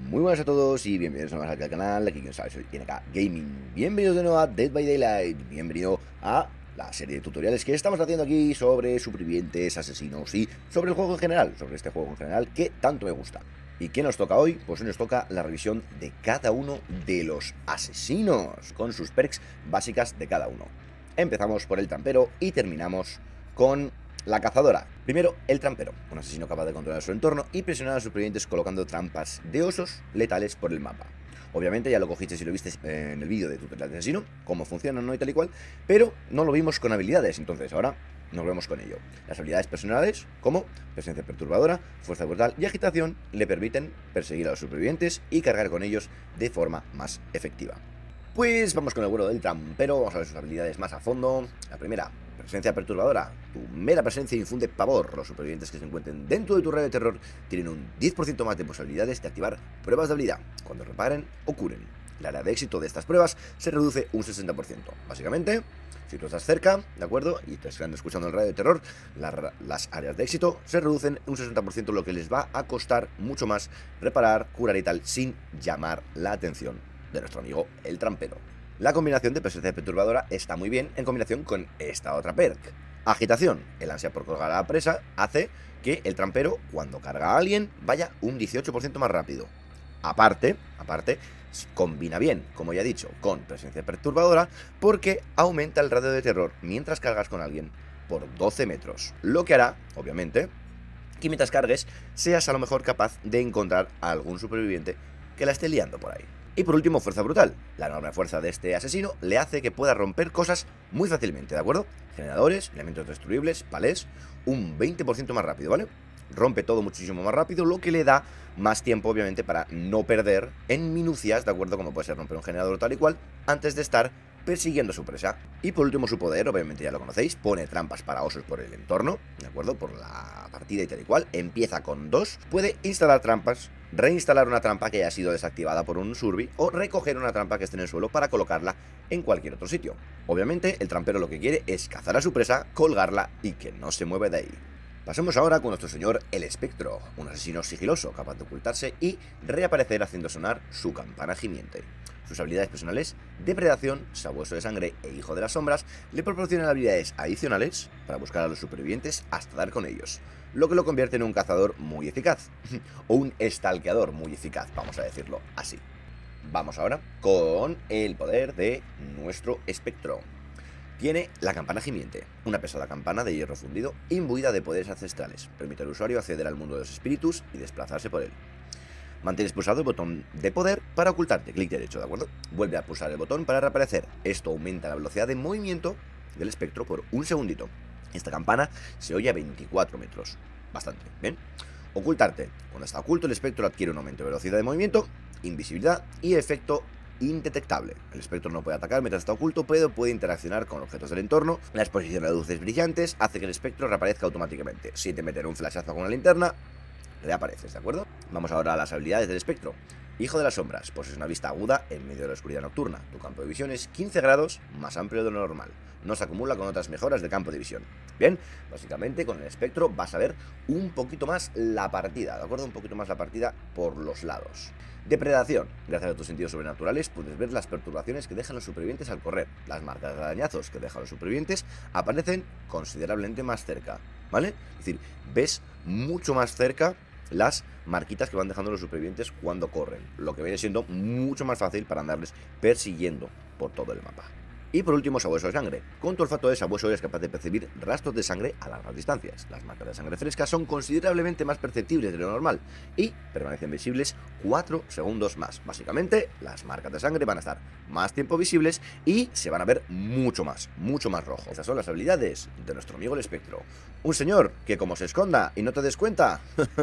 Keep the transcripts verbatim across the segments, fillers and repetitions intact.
Muy buenas a todos y bienvenidos a al canal. Aquí quien sabe, soy N K Gaming. Bienvenidos de nuevo a Dead by Daylight. Bienvenido a la serie de tutoriales que estamos haciendo aquí sobre supervivientes, asesinos y sobre el juego en general, sobre este juego en general que tanto me gusta. ¿Y qué nos toca hoy? Pues hoy nos toca la revisión de cada uno de los asesinos, con sus perks básicas de cada uno. Empezamos por el trampero y terminamos con la cazadora. Primero, el trampero, un asesino capaz de controlar su entorno y presionar a los supervivientes colocando trampas de osos letales por el mapa. Obviamente ya lo cogiste si lo viste en el vídeo de tutorial de asesino, cómo funciona, no y tal y cual, pero no lo vimos con habilidades, entonces ahora nos vemos con ello. Las habilidades personales, como presencia perturbadora, fuerza brutal y agitación, le permiten perseguir a los supervivientes y cargar con ellos de forma más efectiva. Pues vamos con el bueno del trampero, vamos a ver sus habilidades más a fondo. La primera, presencia perturbadora. Tu mera presencia infunde pavor. Los supervivientes que se encuentren dentro de tu radio de terror tienen un diez por ciento más de posibilidades de activar pruebas de habilidad cuando reparen o curen. La área de éxito de estas pruebas se reduce un sesenta por ciento. Básicamente, si tú estás cerca, ¿de acuerdo? Y te están escuchando el radio de terror, la, las áreas de éxito se reducen un sesenta por ciento, lo que les va a costar mucho más reparar, curar y tal, sin llamar la atención de nuestro amigo el trampero. La combinación de presencia perturbadora está muy bien en combinación con esta otra perk. Agitación. El ansia por colgar a la presa hace que el trampero, cuando carga a alguien, vaya un dieciocho por ciento más rápido. Aparte, aparte, combina bien, como ya he dicho, con presencia perturbadora porque aumenta el radio de terror mientras cargas con alguien por doce metros. Lo que hará, obviamente, que mientras cargues seas a lo mejor capaz de encontrar a algún superviviente que la esté liando por ahí. Y por último, fuerza brutal. La enorme fuerza de este asesino le hace que pueda romper cosas muy fácilmente, ¿de acuerdo? Generadores, elementos destruibles, palés, un veinte por ciento más rápido, ¿vale? Rompe todo muchísimo más rápido, lo que le da más tiempo, obviamente, para no perder en minucias, ¿de acuerdo? Como puede ser romper un generador tal y cual, antes de estar persiguiendo a su presa. Y por último, su poder, obviamente ya lo conocéis, pone trampas para osos por el entorno, ¿de acuerdo? Por la partida y tal y cual, empieza con dos, puede instalar trampas, reinstalar una trampa que haya sido desactivada por un survi o recoger una trampa que esté en el suelo para colocarla en cualquier otro sitio. Obviamente, el trampero lo que quiere es cazar a su presa, colgarla y que no se mueva de ahí. Pasemos ahora con nuestro señor el espectro, un asesino sigiloso capaz de ocultarse y reaparecer haciendo sonar su campana gimiente. Sus habilidades personales, depredación, sabueso de sangre e hijo de las sombras, le proporcionan habilidades adicionales para buscar a los supervivientes hasta dar con ellos, lo que lo convierte en un cazador muy eficaz, o un stalkeador muy eficaz, vamos a decirlo así. Vamos ahora con el poder de nuestro espectro. Tiene la campana gimiente, una pesada campana de hierro fundido imbuida de poderes ancestrales. Permite al usuario acceder al mundo de los espíritus y desplazarse por él. Mantienes pulsado el botón de poder para ocultarte, clic derecho, ¿de acuerdo? Vuelve a pulsar el botón para reaparecer. Esto aumenta la velocidad de movimiento del espectro por un segundito. Esta campana se oye a veinticuatro metros, bastante, ¿bien? Ocultarte. Cuando está oculto, el espectro adquiere un aumento de velocidad de movimiento, invisibilidad y efecto indetectable. El espectro no puede atacar mientras está oculto, pero puede interaccionar con objetos del entorno. La exposición a luces brillantes hace que el espectro reaparezca automáticamente. Si te meten un flashazo con una linterna, reapareces, ¿de acuerdo? Vamos ahora a las habilidades del espectro. Hijo de las sombras, posees una vista aguda en medio de la oscuridad nocturna. Tu campo de visión es quince grados más amplio de lo normal. No se acumula con otras mejoras de campo de visión. Bien, básicamente con el espectro vas a ver un poquito más la partida, ¿de acuerdo? Un poquito más la partida por los lados. Depredación. Gracias a tus sentidos sobrenaturales puedes ver las perturbaciones que dejan los supervivientes al correr. Las marcas de arañazos que dejan los supervivientes aparecen considerablemente más cerca, ¿vale? Es decir, ves mucho más cerca las marquitas que van dejando los supervivientes cuando corren, lo que viene siendo mucho más fácil para andarles persiguiendo por todo el mapa. Y por último, sabueso de sangre. Con tu olfato de sabueso eres capaz de percibir rastros de sangre a largas distancias. Las marcas de sangre fresca son considerablemente más perceptibles de lo normal y permanecen visibles cuatro segundos más. Básicamente, las marcas de sangre van a estar más tiempo visibles y se van a ver mucho más, mucho más rojo. Estas son las habilidades de nuestro amigo el espectro. Un señor que, como se esconda y no te des cuenta,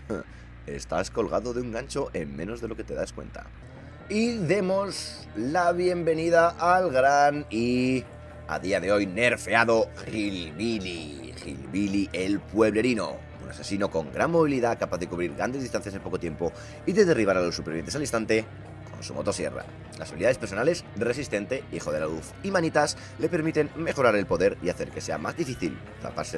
estás colgado de un gancho en menos de lo que te das cuenta. Y demos la bienvenida al gran y a día de hoy nerfeado Hillbilly. Hillbilly el pueblerino, un asesino con gran movilidad capaz de cubrir grandes distancias en poco tiempo y de derribar a los supervivientes al instante con su motosierra. Las habilidades personales, resistente, hijo de la luz y manitas, le permiten mejorar el poder y hacer que sea más difícil zafarse de él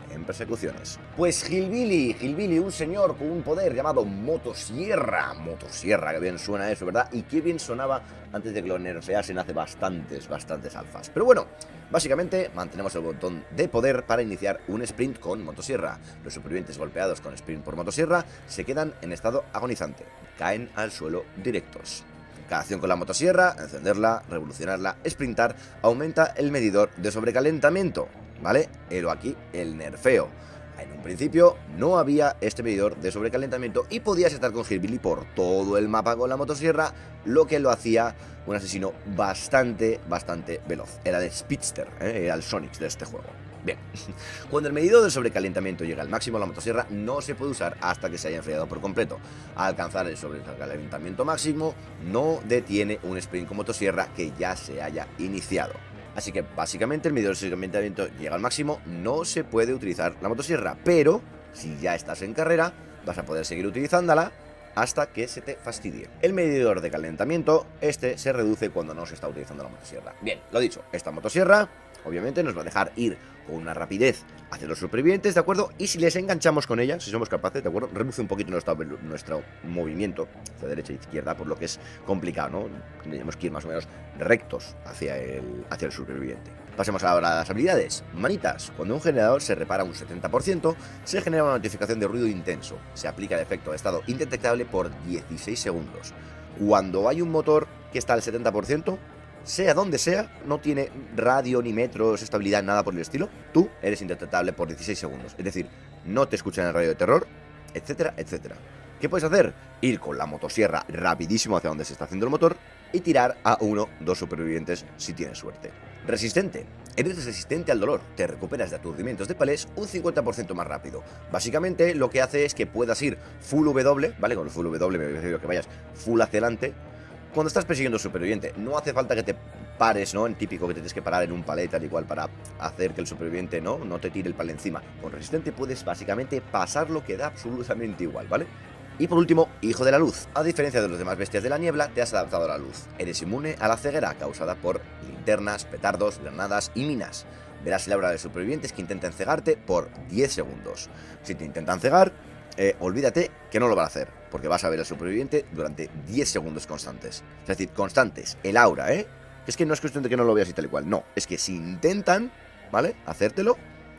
en persecuciones. Pues Hillbilly, Hillbilly, un señor con un poder llamado Motosierra. Motosierra, que bien suena eso, ¿verdad? Y qué bien sonaba antes de que lo nerfeasen hace bastantes, bastantes alfas. Pero bueno, básicamente mantenemos el botón de poder para iniciar un sprint con Motosierra. Los supervivientes golpeados con sprint por Motosierra se quedan en estado agonizante. Caen al suelo directos. Cada acción con la motosierra, encenderla, revolucionarla, sprintar, aumenta el medidor de sobrecalentamiento, ¿vale? Pero aquí el nerfeo. En un principio no había este medidor de sobrecalentamiento y podías estar con Hillbilly por todo el mapa con la motosierra, lo que lo hacía un asesino bastante, bastante veloz. Era de Speedster, ¿eh? Era el Sonic de este juego. Bien, cuando el medidor de sobrecalentamiento llega al máximo, la motosierra no se puede usar hasta que se haya enfriado por completo. Al alcanzar el sobrecalentamiento máximo, no detiene un sprint con motosierra que ya se haya iniciado. Así que básicamente el medidor de sobrecalentamiento llega al máximo, no se puede utilizar la motosierra, pero si ya estás en carrera, vas a poder seguir utilizándola hasta que se te fastidie. El medidor de calentamiento, este se reduce cuando no se está utilizando la motosierra. Bien, lo dicho, esta motosierra obviamente nos va a dejar ir con una rapidez hacia los supervivientes, ¿de acuerdo? Y si les enganchamos con ella, si somos capaces, ¿de acuerdo? Reduce un poquito nuestro, nuestro movimiento hacia derecha e izquierda, por lo que es complicado, ¿no? Tenemos que ir más o menos rectos hacia el, hacia el superviviente. Pasemos ahora a las habilidades. Manitas. Cuando un generador se repara un setenta por ciento, se genera una notificación de ruido intenso. Se aplica el efecto de estado indetectable por dieciséis segundos. Cuando hay un motor que está al setenta por ciento, sea donde sea, no tiene radio, ni metros, estabilidad, nada por el estilo, tú eres indetectable por dieciséis segundos. Es decir, no te escuchan en el radio de terror, etcétera, etcétera. ¿Qué puedes hacer? Ir con la motosierra rapidísimo hacia donde se está haciendo el motor y tirar a uno, dos supervivientes si tienes suerte. Resistente. Eres resistente al dolor. Te recuperas de aturdimientos de palés un cincuenta por ciento más rápido. Básicamente lo que hace es que puedas ir full W, ¿vale? Con el full W me refiero a que vayas full hacia adelante. Cuando estás persiguiendo a un superviviente, no hace falta que te pares, ¿no? En típico que te tienes que parar en un palet tal y cual para hacer que el superviviente, ¿no? No te tire el palet encima. Con resistente puedes básicamente pasar lo que da absolutamente igual, ¿vale? Y por último, hijo de la luz. A diferencia de los demás bestias de la niebla, te has adaptado a la luz. Eres inmune a la ceguera causada por linternas, petardos, granadas y minas. Verás el aura de supervivientes que intentan cegarte por diez segundos. Si te intentan cegar, eh, olvídate que no lo van a hacer, porque vas a ver al superviviente durante diez segundos constantes. Es decir, constantes, el aura, ¿eh? Es que no es cuestión de que no lo veas y tal y cual, no. Es que si intentan, ¿vale? Hacértelo,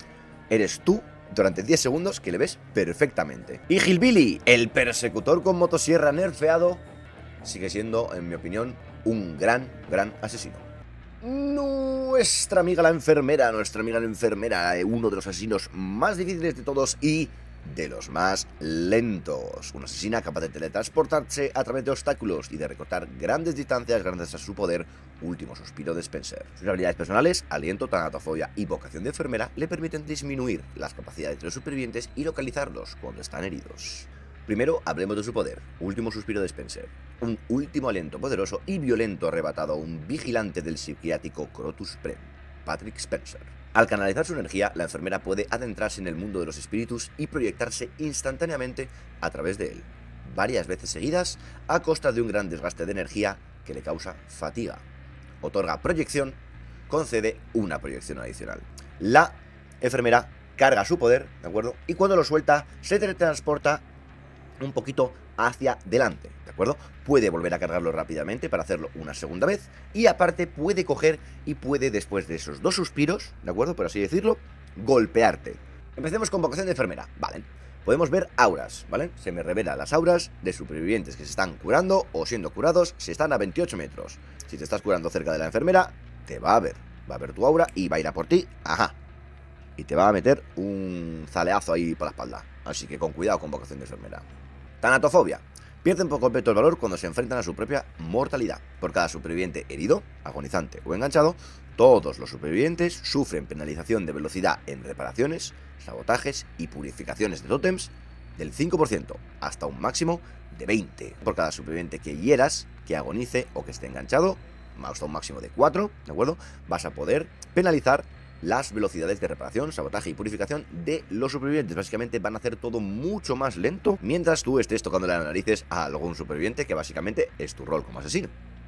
eres tú durante diez segundos que le ves perfectamente. Y Hillbilly, el persecutor con motosierra nerfeado, sigue siendo, en mi opinión, un gran, gran asesino. Nuestra amiga la enfermera, nuestra amiga la enfermera, uno de los asesinos más difíciles de todos y de los más lentos. Una asesina capaz de teletransportarse a través de obstáculos y de recortar grandes distancias gracias a su poder Último Suspiro de Spencer. Sus habilidades personales, aliento, tanatofobia y vocación de enfermera, le permiten disminuir las capacidades de los supervivientes y localizarlos cuando están heridos. Primero, hablemos de su poder, Último Suspiro de Spencer. Un último aliento poderoso y violento arrebatado a un vigilante del psiquiátrico Crotus Prem, Patrick Spencer. Al canalizar su energía, la enfermera puede adentrarse en el mundo de los espíritus y proyectarse instantáneamente a través de él, varias veces seguidas, a costa de un gran desgaste de energía que le causa fatiga. Otorga proyección, concede una proyección adicional. La enfermera carga su poder, ¿de acuerdo? Y cuando lo suelta, se teletransporta un poquito hacia delante, ¿de acuerdo? Puede volver a cargarlo rápidamente para hacerlo una segunda vez y aparte puede coger y puede después de esos dos suspiros, ¿de acuerdo? Por así decirlo, golpearte. Empecemos con vocación de enfermera, ¿vale? Podemos ver auras, ¿vale? Se me revelan las auras de supervivientes que se están curando o siendo curados si están a veintiocho metros. Si te estás curando cerca de la enfermera, te va a ver, va a ver tu aura y va a ir a por ti, ajá. Y te va a meter un zaleazo ahí por la espalda. Así que con cuidado con vocación de enfermera. Tanatofobia. Pierden por completo el valor cuando se enfrentan a su propia mortalidad. Por cada superviviente herido, agonizante o enganchado, todos los supervivientes sufren penalización de velocidad en reparaciones, sabotajes y purificaciones de tótems del cinco por ciento hasta un máximo de veinte. Por cada superviviente que hieras, que agonice o que esté enganchado, hasta un máximo de cuatro, ¿de acuerdo? Vas a poder penalizar las velocidades de reparación, sabotaje y purificación de los supervivientes. Básicamente van a hacer todo mucho más lento mientras tú estés tocando las narices a algún superviviente, que básicamente es tu rol como asesino.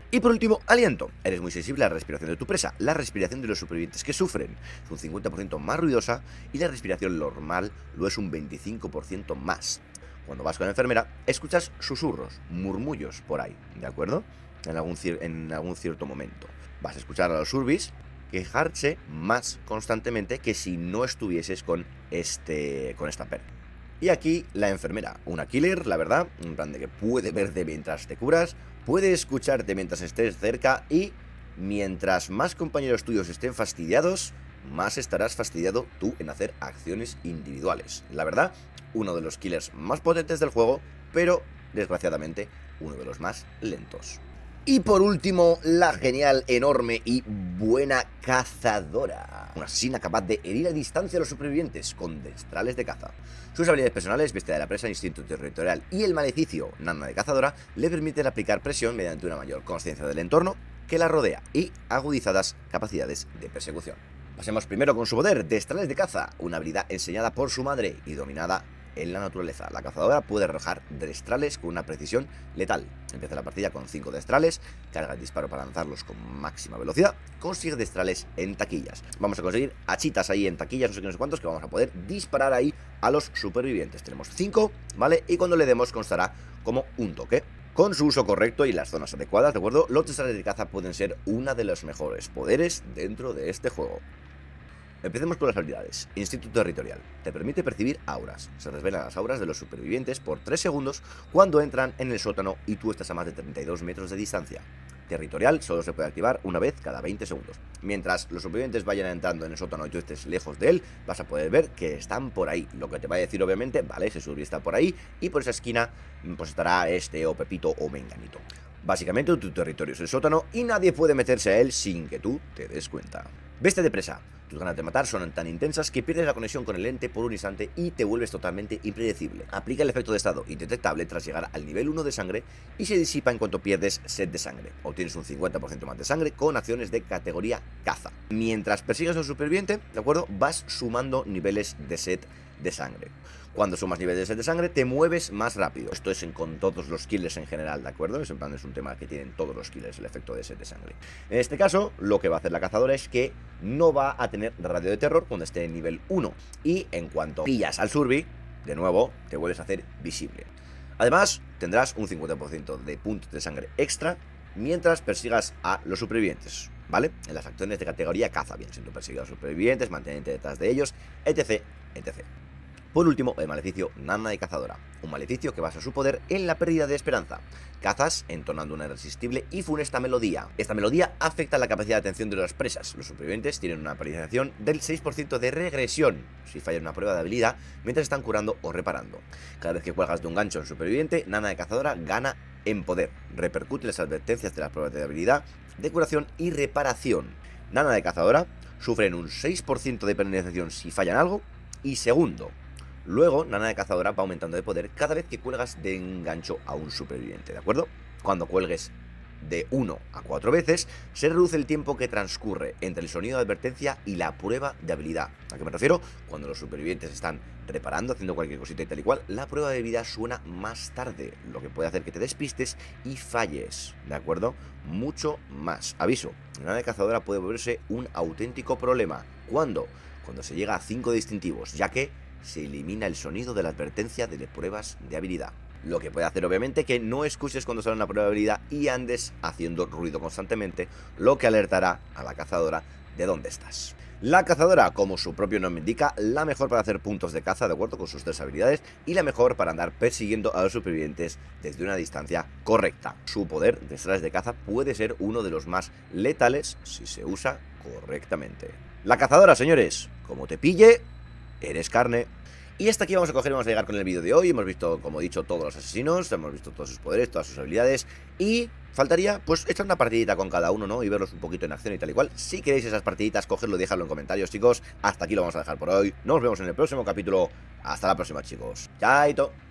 Y por último, aliento. Eres muy sensible a la respiración de tu presa, la respiración de los supervivientes que sufren es un cincuenta por ciento más ruidosa y la respiración normal lo es un veinticinco por ciento más. Cuando vas con la enfermera, escuchas susurros, murmullos por ahí, ¿de acuerdo? En algún, en algún cierto momento. Vas a escuchar a los surbis quejarse más constantemente que si no estuvieses con, este, con esta perk. Y aquí la enfermera, una killer, la verdad, un plan de que puede verte mientras te curas, puede escucharte mientras estés cerca y mientras más compañeros tuyos estén fastidiados, más estarás fastidiado tú en hacer acciones individuales. La verdad, uno de los killers más potentes del juego, pero desgraciadamente uno de los más lentos. Y por último, la genial, enorme y buena cazadora. Una asesina capaz de herir a distancia a los supervivientes con destrales de caza. Sus habilidades personales, bestia de la presa, instinto territorial y el maleficio, nana de cazadora, le permiten aplicar presión mediante una mayor conciencia del entorno que la rodea y agudizadas capacidades de persecución. Pasemos primero con su poder, destrales de caza, una habilidad enseñada por su madre y dominada en la naturaleza. La cazadora puede arrojar destrales con una precisión letal. Empieza la partida con cinco destrales, carga el disparo para lanzarlos con máxima velocidad, consigue destrales en taquillas. Vamos a conseguir hachitas ahí en taquillas, no sé qué, no sé cuántos, que vamos a poder disparar ahí a los supervivientes. Tenemos cinco, ¿vale? Y cuando le demos constará como un toque. Con su uso correcto y las zonas adecuadas, ¿de acuerdo? Los destrales de caza pueden ser una de los mejores poderes dentro de este juego. Empecemos por las habilidades. Instinto territorial. Te permite percibir auras. Se desvelan las auras de los supervivientes por tres segundos cuando entran en el sótano y tú estás a más de treinta y dos metros de distancia. Territorial solo se puede activar una vez cada veinte segundos. Mientras los supervivientes vayan entrando en el sótano y tú estés lejos de él, vas a poder ver que están por ahí. Lo que te va a decir obviamente, vale, ese superviviente está por ahí y por esa esquina pues estará este o Pepito o Menganito. Básicamente tu territorio es el sótano y nadie puede meterse a él sin que tú te des cuenta. Bestia de presa. Tus ganas de matar son tan intensas que pierdes la conexión con el ente por un instante y te vuelves totalmente impredecible. Aplica el efecto de estado indetectable tras llegar al nivel uno de sangre y se disipa en cuanto pierdes sed de sangre. Obtienes un cincuenta por ciento más de sangre con acciones de categoría caza. Mientras persigues a un superviviente, ¿de acuerdo? Vas sumando niveles de sed de sangre. Cuando sumas niveles de sed de sangre, te mueves más rápido. Esto es en, con todos los killers en general, ¿de acuerdo? Es, en plan, es un tema que tienen todos los killers, el efecto de sed de sangre. En este caso, lo que va a hacer la cazadora es que no va a tener radio de terror cuando esté en nivel uno. Y en cuanto pillas al surbi, de nuevo, te vuelves a hacer visible. Además, tendrás un cincuenta por ciento de puntos de sangre extra mientras persigas a los supervivientes, ¿vale? En las acciones de categoría caza, bien siendo perseguir a los supervivientes, mantenerte detrás de ellos, etc, etcétera. Por último, el maleficio nana de cazadora, un maleficio que basa su poder en la pérdida de esperanza. Cazas entonando una irresistible y funesta melodía. Esta melodía afecta la capacidad de atención de las presas. Los supervivientes tienen una penalización del seis por ciento de regresión si fallan una prueba de habilidad mientras están curando o reparando. Cada vez que cuelgas de un gancho en superviviente, nana de cazadora gana en poder. Repercute las advertencias de las pruebas de habilidad, de curación y reparación. Nana de cazadora sufren un seis por ciento de penalización si fallan algo. Y segundo, luego, nana de cazadora va aumentando de poder cada vez que cuelgas de un gancho a un superviviente, ¿de acuerdo? Cuando cuelgues de uno a cuatro veces, se reduce el tiempo que transcurre entre el sonido de advertencia y la prueba de habilidad. ¿A qué me refiero? Cuando los supervivientes están reparando, haciendo cualquier cosita y tal y cual, la prueba de habilidad suena más tarde, lo que puede hacer que te despistes y falles, ¿de acuerdo? Mucho más. Aviso, nana de cazadora puede volverse un auténtico problema. ¿Cuándo? Cuando se llega a cinco distintivos, ya que se elimina el sonido de la advertencia de pruebas de habilidad. Lo que puede hacer obviamente que no escuches cuando sale una prueba de habilidad y andes haciendo ruido constantemente, lo que alertará a la cazadora de dónde estás. La cazadora, como su propio nombre indica, la mejor para hacer puntos de caza de acuerdo con sus tres habilidades y la mejor para andar persiguiendo a los supervivientes desde una distancia correcta. Su poder de destrales de caza puede ser uno de los más letales si se usa correctamente. La cazadora, señores, como te pille, eres carne. Y hasta aquí vamos a coger y vamos a llegar con el vídeo de hoy. Hemos visto, como he dicho, todos los asesinos, hemos visto todos sus poderes, todas sus habilidades. Y faltaría, pues, echar una partidita con cada uno, ¿no? Y verlos un poquito en acción y tal y cual. Si queréis esas partiditas, cogerlo y dejadlo en comentarios, chicos. Hasta aquí lo vamos a dejar por hoy. Nos vemos en el próximo capítulo. Hasta la próxima, chicos. Chaito.